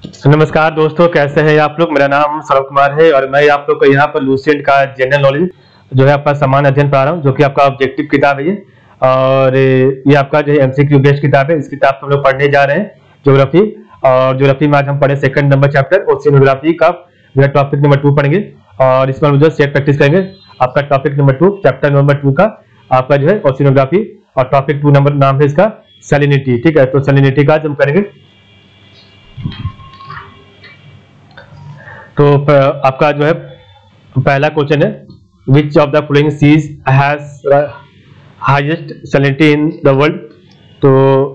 नमस्कार दोस्तों, कैसे हैं आप लोग। मेरा नाम सौरभ कुमार है और मैं आप लोग को यहाँ पर लूसेंट का जनरल नॉलेज जो है आपका सामान्य अध्ययन पढ़ा रहा हूँ, जो कि आपका ऑब्जेक्टिव किताब है ये। और ये आपका जो है एमसीक्यू बेस्ड किताब है। इस किताब को हम लोग पढ़ने जा रहे हैं ज्योग्राफी। और ज्योग्राफी में आज हम पढ़े सेकंड नंबर चैप्टर ओशियनोग्राफी का जो है टॉपिक नंबर 2 पढ़ेंगे। और इसमें हम जो सेट प्रैक्टिस करेंगे आपका टॉपिक नंबर 2 चैप्टर नंबर 2 का आपका जो है ओशियनोग्राफी। और टॉपिक 2 नंबर नाम है इसका सैलिनिटी। ठीक है, तो सैलिनिटी का आज हम करेंगे। तो आपका जो है पहला क्वेश्चन है, which of the following seas has highest salinity in the world. तो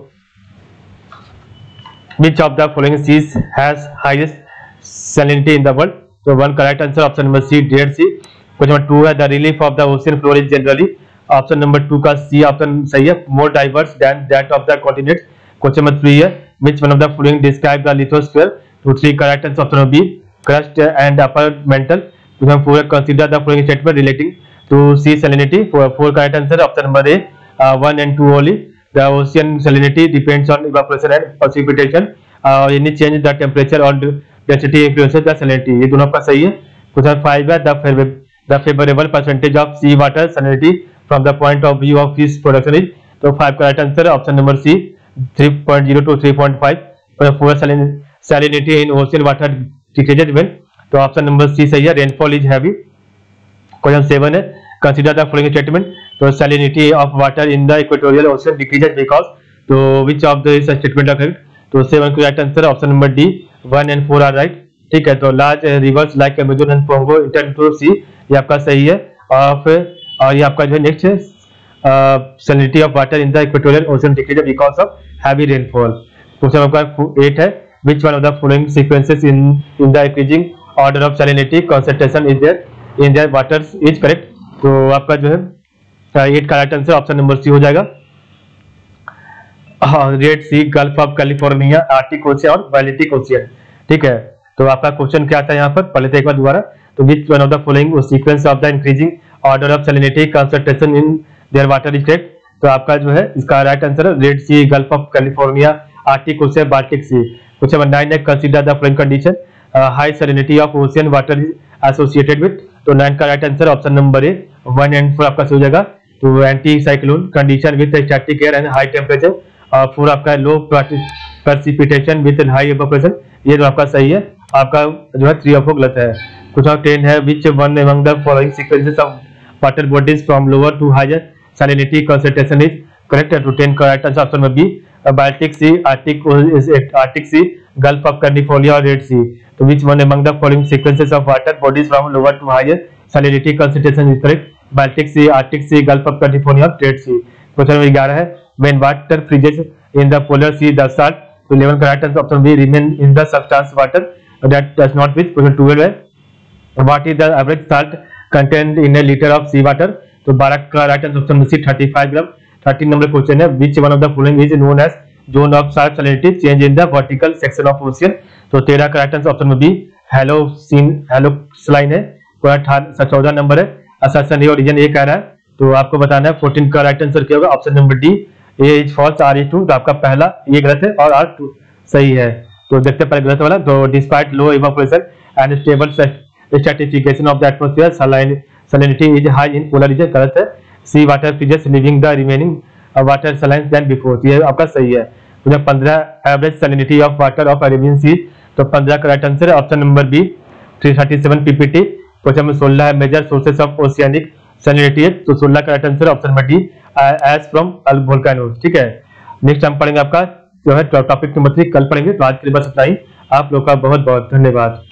which of the following seas has highest salinity in the world. तो one correct answer option number C, Dead Sea. Question number 2 है, the relief of the ocean floor is generally. Option number 2 का C option सही है, more diverse than that of the continent. Question number 3 है, which one of the following describe the lithosphere. तो 3 correct answer option number B, crust and upper mantle. Four, consider the following statement relating to sea salinity. Four correct answer option number A, 1 and 2 only. The ocean salinity depends on evaporation and precipitation. Any change in the temperature or density influences the salinity. ये दोनों आपका सही है। Question 5 है, the favorable percentage of sea water salinity from the point of view of fish production is। तो 5 correct answer option number C, 3.0 to 3.5. For salinity in ocean water decreases when। तो option number C सही है, rainfall is heavy. Question 7 है, consider the following statement. तो salinity of water in the equatorial ocean decreases because. तो which of the statement are correct. तो 7 correct answer option number D, 1 and 4 are right. ठीक है, तो large rivers like Amazon and Congo enter into sea, ये आपका सही है। और ये आपका जो है नेक्स्ट है, salinity of water in the equatorial ocean decreases because of heavy rainfall. Question आपका 8 है, which one of the following sequences in the increasing order of salinity concentration is there in their waters is correct। तो आपका जो है 8 correct answer option number C हो जाएगा, Red C, gulf of California, Arctic Ocean और Baltic Ocean. ठीक है, तो आपका क्वेश्चन क्या था यहाँ पर, पहले तो एक बार दोबारा। तो which one of the following sequence of the increasing order of salinity concentration in their water is correct। तो आपका जो है इसका राइट आंसर है red C, gulf of California, Arctic ocean, Baltic sea. Question number 9 है, consider the following condition high salinity of ocean water is associated with. तो 9 का right answer option number A, 1 and 4 आपका सही हो जाएगा। तो anti cyclone condition with static air and high temperature. और 4 आपका low precipitation with high evaporation, ये तो आपका सही है। आपका जो है 3 ऑफ गलत है। क्वेश्चन 10 है, which one among the following sequences of water bodies from lower to higher salinity concentration is correct. तो 10 का right answer option number B, Baltic sea, Arctic sea, gulf of California और red sea. तो which one among the following sequences of water bodies from lower to higher salinity concentration is correct. Baltic sea, Arctic sea, gulf of California और red sea. Question number 11 है, when water freezes in the polar sea the salt. तो 11 का right answer option B, remain in the substance water that does not freeze. Question 12 है, what is the average salt content in a litre of sea water. तो 12 का right answer option C, 35 gram. 13 number question है, which one of the following is known as zone of sharp salinity change in the vertical section of ocean. तो 13 का right answer option में B, halocline है। 14 number है, assertion ए और reason ए कह रहा है। तो आपको बताना है 14 का राइट आंसर क्या होगा, option number D, A is false, R is true. तो आपका पहला ये गलत है और आर ट्रू सही है। तो देखते हैं पहले गलत वाला। तो despite low evaporation and stable stratification of the atmosphere salinity is high in polar region, गलत है। Sea water freezes leaving the remaining water saline then before, ये आपका सही है। 15 average salinity of water of Arabian sea. तो 15 का right answer है option number B, 337 ppt। Question number 16 है, major sources of oceanic salinity. तो 16 का राइट आंसर है option number D, ash from volcanoes. ठीक है, नेक्स्ट हम पढ़ेंगे आपका जो है टॉपिक नंबर 3 कल पढ़ेंगे। तो आज के लिए बस इतना ही। आप लोग का बहुत बहुत धन्यवाद।